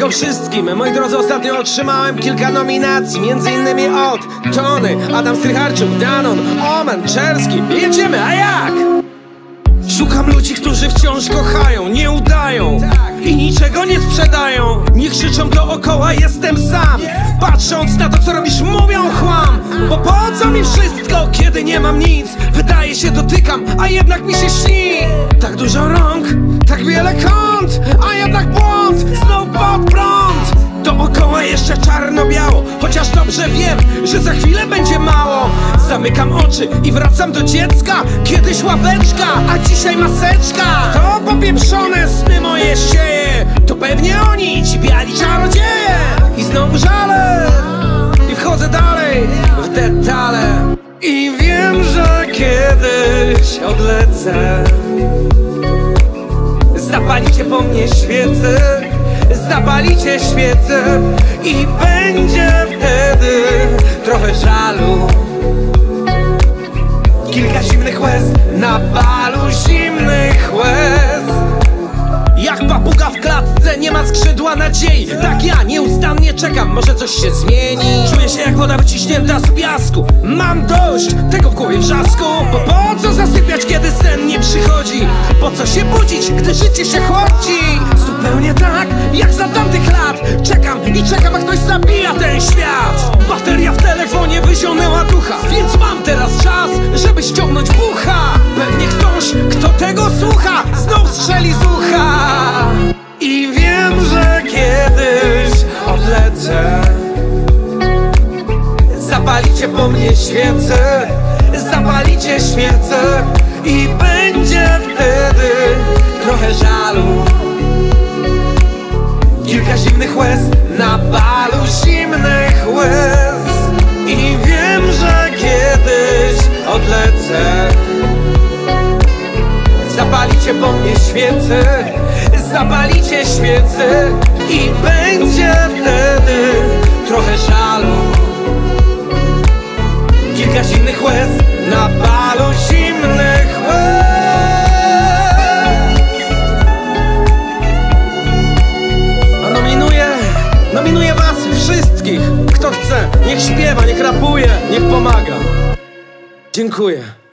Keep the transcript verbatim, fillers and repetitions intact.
przeciwko wszystkim. Moi drodzy, ostatnio otrzymałem kilka nominacji, między innymi od Tony, Adam Strycharczuk, Danon, Omen, Czerski. Jedziemy, a jak? Szukam ludzi, którzy wciąż kochają, nie udają i niczego nie sprzedają. Nie krzyczą dookoła, jestem sam. Patrząc na to, co robisz, mówią chłam. Bo po co mi wszystko, kiedy nie mam nic? Wydaje się, dotykam, a jednak mi się śni. Tak dużo rąk, tak wiele kąt, a jednak błąd, znów pod prąd. Dookoła jeszcze czarno-biało, chociaż dobrze wiem, że za chwilę będzie mało. Zamykam oczy i wracam do dziecka. Kiedyś ławeczka, a dzisiaj maseczka. To popieprzone sny moje sieje, to pewnie oni, ci biali czarodzieje. I znowu żale, i wchodzę dalej w detale. I wiem, że kiedyś odlecę. Zapalicie po mnie świecę, zapalicie świecę i będzie wtedy trochę żalu. Kilka zimnych łez na balu zimnych łez. Jak papuga w klatce, nie ma skrzydła nadziei. Tak ja nieustannie czekam, może coś się zmieni. Czuję się jak woda wyciśnięta z piasku. Mam dość tego w głowie wrzasku. Bo po co zasypiać, kiedy sen nie przychodzi? Po co się budzić, gdy życie się chłodzi? Zupełnie tak, jak za tamtych lat. Czekam i czekam, a ktoś zabija ten świat. Bateria w telefonie wyzionęła ducha, więc mam teraz czas, żeby ściągnąć bucha. Pewnie ktoś, kto tego słucha, znów strzeli z ucha. I wiem, że kiedyś odlecę. Zapalicie po mnie świecę, zapalicie świecę i będzie wtedy trochę żalu. Kilka zimnych łez na balu zimnych łez. I wiem, że kiedyś odlecę. Zapalicie po mnie świecę, zapalicie świecę i będzie wtedy trochę żalu. Kilka zimnych łez na balu zimnych łez. A nominuję, nominuję was wszystkich. Kto chce, niech śpiewa, niech rapuje, niech pomaga. Dziękuję.